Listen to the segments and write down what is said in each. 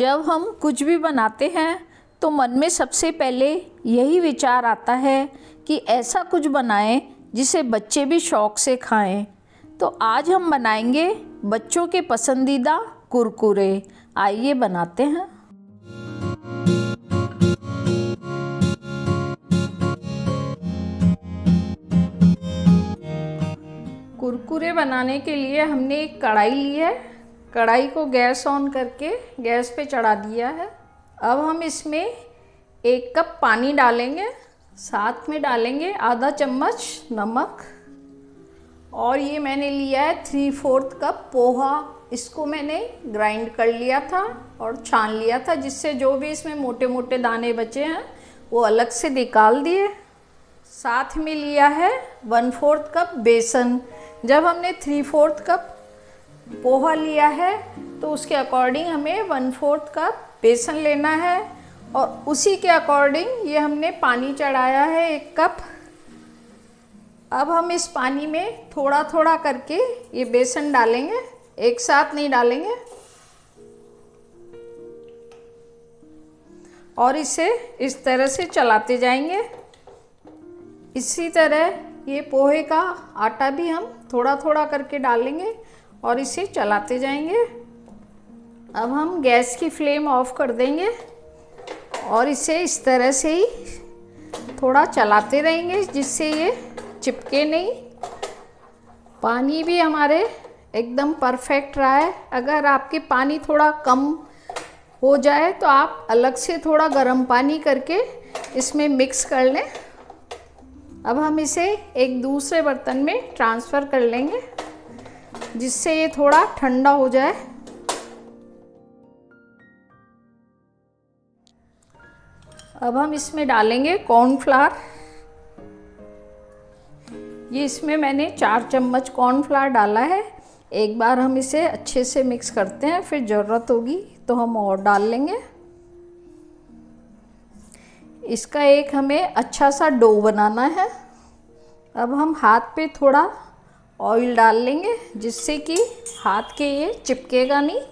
जब हम कुछ भी बनाते हैं तो मन में सबसे पहले यही विचार आता है कि ऐसा कुछ बनाएं जिसे बच्चे भी शौक़ से खाएं। तो आज हम बनाएंगे बच्चों के पसंदीदा कुरकुरे। आइए बनाते हैं। कुरकुरे बनाने के लिए हमने एक कढ़ाई ली है। कढ़ाई को गैस ऑन करके गैस पे चढ़ा दिया है। अब हम इसमें 1 कप पानी डालेंगे, साथ में डालेंगे आधा चम्मच नमक, और ये मैंने लिया है 3/4 कप पोहा। इसको मैंने ग्राइंड कर लिया था और छान लिया था, जिससे जो भी इसमें मोटे मोटे दाने बचे हैं वो अलग से निकाल दिए। साथ में लिया है 1/4 कप बेसन। जब हमने 3/4 कप पोहा लिया है तो उसके अकॉर्डिंग हमें 1/4 कप बेसन लेना है, और उसी के अकॉर्डिंग ये हमने पानी चढ़ाया है 1 कप। अब हम इस पानी में थोड़ा थोड़ा करके ये बेसन डालेंगे, एक साथ नहीं डालेंगे, और इसे इस तरह से चलाते जाएंगे। इसी तरह ये पोहे का आटा भी हम थोड़ा थोड़ा करके डालेंगे और इसे चलाते जाएंगे। अब हम गैस की फ्लेम ऑफ कर देंगे और इसे इस तरह से ही थोड़ा चलाते रहेंगे, जिससे ये चिपके नहीं। पानी भी हमारे एकदम परफेक्ट रहा है। अगर आपके पानी थोड़ा कम हो जाए तो आप अलग से थोड़ा गर्म पानी करके इसमें मिक्स कर लें। अब हम इसे एक दूसरे बर्तन में ट्रांसफ़र कर लेंगे, जिससे ये थोड़ा ठंडा हो जाए। अब हम इसमें डालेंगे कॉर्नफ्लावर। ये इसमें मैंने 4 चम्मच कॉर्नफ्लावर डाला है। एक बार हम इसे अच्छे से मिक्स करते हैं, फिर ज़रूरत होगी तो हम और डाल लेंगे। इसका एक हमें अच्छा सा डो बनाना है। अब हम हाथ पे थोड़ा ऑयल डाल लेंगे, जिससे कि हाथ के ये चिपकेगा नहीं।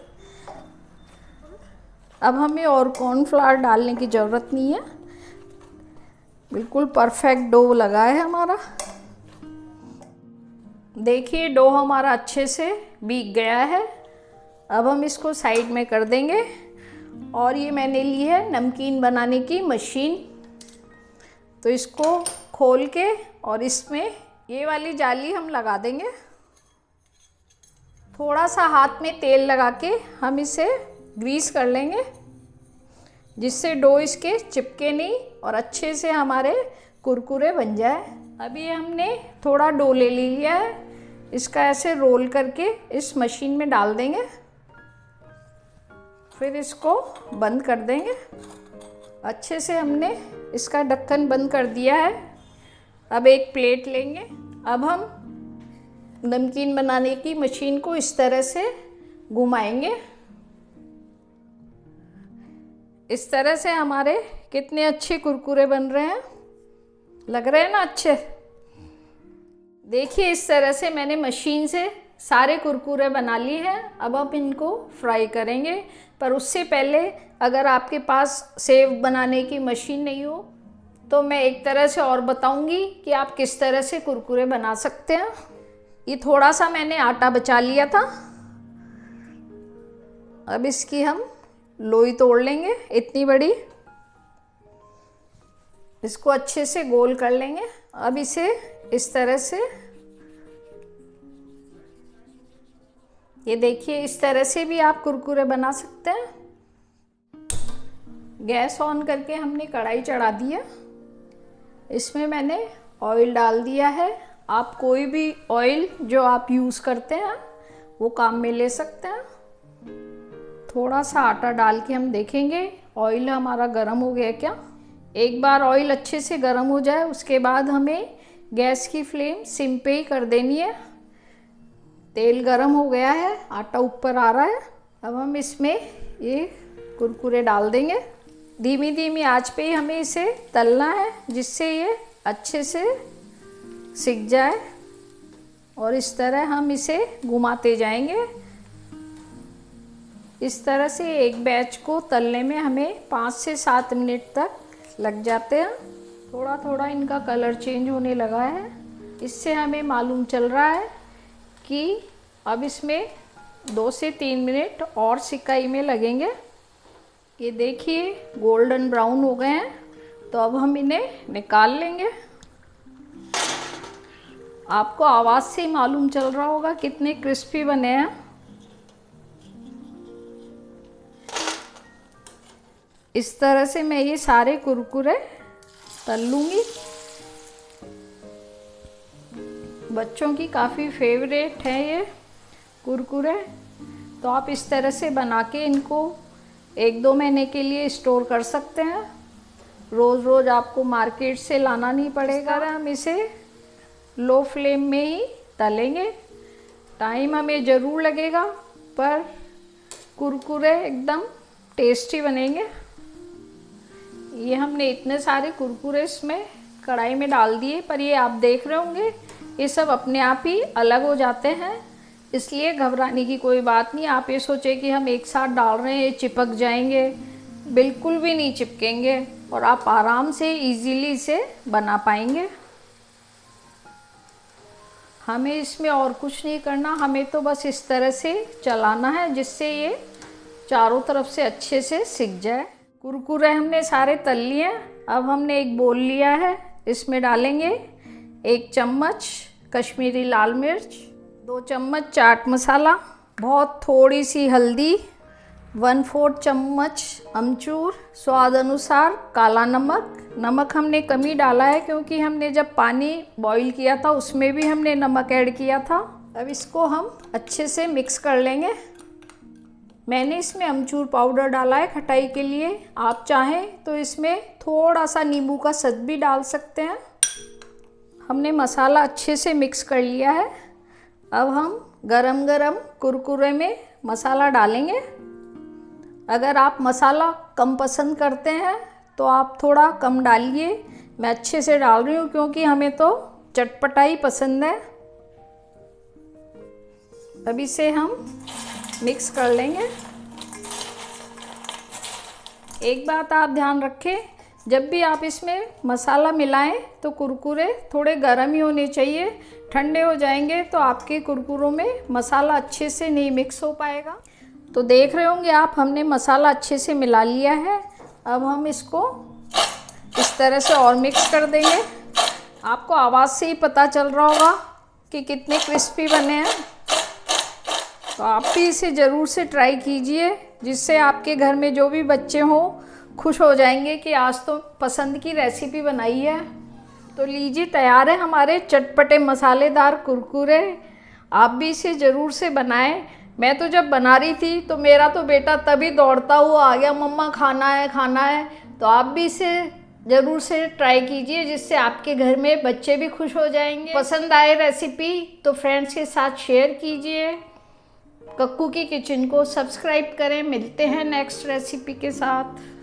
अब हमें और कॉर्नफ्लावर डालने की ज़रूरत नहीं है। बिल्कुल परफेक्ट डो लगा है हमारा। देखिए डो हमारा अच्छे से भीग गया है। अब हम इसको साइड में कर देंगे। और ये मैंने ली है नमकीन बनाने की मशीन। तो इसको खोल के और इसमें ये वाली जाली हम लगा देंगे। थोड़ा सा हाथ में तेल लगा के हम इसे ग्रीस कर लेंगे, जिससे डो इसके चिपके नहीं और अच्छे से हमारे कुरकुरे बन जाए। अभी हमने थोड़ा डो ले लिया है। इसका ऐसे रोल करके इस मशीन में डाल देंगे, फिर इसको बंद कर देंगे। अच्छे से हमने इसका ढक्कन बंद कर दिया है। अब एक प्लेट लेंगे। अब हम नमकीन बनाने की मशीन को इस तरह से घुमाएंगे। इस तरह से हमारे कितने अच्छे कुरकुरे बन रहे हैं। लग रहे हैं ना अच्छे। देखिए इस तरह से मैंने मशीन से सारे कुरकुरे बना लिए हैं। अब हम इनको फ्राई करेंगे, पर उससे पहले अगर आपके पास सेव बनाने की मशीन नहीं हो तो मैं एक तरह से और बताऊंगी कि आप किस तरह से कुरकुरे बना सकते हैं। ये थोड़ा सा मैंने आटा बचा लिया था। अब इसकी हम लोई तोड़ लेंगे इतनी बड़ी। इसको अच्छे से गोल कर लेंगे। अब इसे इस तरह से, ये देखिए इस तरह से भी आप कुरकुरे बना सकते हैं। गैस ऑन करके हमने कढ़ाई चढ़ा दिया। इसमें मैंने ऑयल डाल दिया है। आप कोई भी ऑयल जो आप यूज़ करते हैं वो काम में ले सकते हैं। थोड़ा सा आटा डाल के हम देखेंगे ऑयल हमारा गर्म हो गया क्या। एक बार ऑयल अच्छे से गर्म हो जाए उसके बाद हमें गैस की फ्लेम सिम पे ही कर देनी है। तेल गर्म हो गया है, आटा ऊपर आ रहा है। अब हम इसमें ये कुरकुरे डाल देंगे। धीमी धीमी आंच पे ही हमें इसे तलना है, जिससे ये अच्छे से सिक जाए। और इस तरह हम इसे घुमाते जाएंगे। इस तरह से एक बैच को तलने में हमें 5 से 7 मिनट तक लग जाते हैं। थोड़ा थोड़ा इनका कलर चेंज होने लगा है, इससे हमें मालूम चल रहा है कि अब इसमें 2 से 3 मिनट और सिकाई में लगेंगे। ये देखिए गोल्डन ब्राउन हो गए हैं, तो अब हम इन्हें निकाल लेंगे। आपको आवाज़ से ही मालूम चल रहा होगा कितने क्रिस्पी बने हैं। इस तरह से मैं ये सारे कुरकुरे तल लूँगी। बच्चों की काफ़ी फेवरेट है ये कुरकुरे, तो आप इस तरह से बना के इनको 1-2 महीने के लिए स्टोर कर सकते हैं। रोज़ रोज़ आपको मार्केट से लाना नहीं पड़ेगा। हम इसे लो फ्लेम में ही तलेंगे। टाइम हमें ज़रूर लगेगा, पर कुरकुरे एकदम टेस्टी बनेंगे। ये हमने इतने सारे कुरकुरे इसमें कढ़ाई में डाल दिए, पर ये आप देख रहे होंगे ये सब अपने आप ही अलग हो जाते हैं, इसलिए घबराने की कोई बात नहीं। आप ये सोचें कि हम एक साथ डाल रहे हैं, ये चिपक जाएंगे, बिल्कुल भी नहीं चिपकेंगे और आप आराम से इजीली इसे बना पाएंगे। हमें इसमें और कुछ नहीं करना, हमें तो बस इस तरह से चलाना है जिससे ये चारों तरफ से अच्छे से सिक जाए। कुरकुरे हमने सारे तल लिए। अब हमने एक बोल लिया है, इसमें डालेंगे 1 चम्मच कश्मीरी लाल मिर्च, 2 चम्मच चाट मसाला, बहुत थोड़ी सी हल्दी, 1/4 चम्मच अमचूर, स्वाद अनुसार काला नमक। नमक हमने कम ही डाला है क्योंकि हमने जब पानी बॉईल किया था उसमें भी हमने नमक ऐड किया था। अब इसको हम अच्छे से मिक्स कर लेंगे। मैंने इसमें अमचूर पाउडर डाला है खटाई के लिए, आप चाहें तो इसमें थोड़ा सा नींबू का सत भी डाल सकते हैं। हमने मसाला अच्छे से मिक्स कर लिया है। अब हम गरम गरम कुरकुरे में मसाला डालेंगे। अगर आप मसाला कम पसंद करते हैं तो आप थोड़ा कम डालिए। मैं अच्छे से डाल रही हूँ क्योंकि हमें तो चटपटा ही पसंद है। अब इसे हम मिक्स कर लेंगे। एक बात आप ध्यान रखें, जब भी आप इसमें मसाला मिलाएं तो कुरकुरे थोड़े गर्म ही होने चाहिए। ठंडे हो जाएंगे तो आपके कुरकुरों में मसाला अच्छे से नहीं मिक्स हो पाएगा। तो देख रहे होंगे आप, हमने मसाला अच्छे से मिला लिया है। अब हम इसको इस तरह से और मिक्स कर देंगे। आपको आवाज़ से ही पता चल रहा होगा कि कितने क्रिस्पी बने हैं। तो आप भी इसे ज़रूर से ट्राई कीजिए, जिससे आपके घर में जो भी बच्चे हों खुश हो जाएंगे कि आज तो पसंद की रेसिपी बनाई है। तो लीजिए, तैयार है हमारे चटपटे मसालेदार कुरकुरे। आप भी इसे ज़रूर से बनाएं। मैं तो जब बना रही थी तो मेरा तो बेटा तभी दौड़ता हुआ आ गया, मम्मा खाना है खाना है। तो आप भी इसे ज़रूर से ट्राई कीजिए, जिससे आपके घर में बच्चे भी खुश हो जाएंगे। पसंद आए रेसिपी तो फ्रेंड्स के साथ शेयर कीजिए। कक्कू की किचन को सब्सक्राइब करें। मिलते हैं नेक्स्ट रेसिपी के साथ।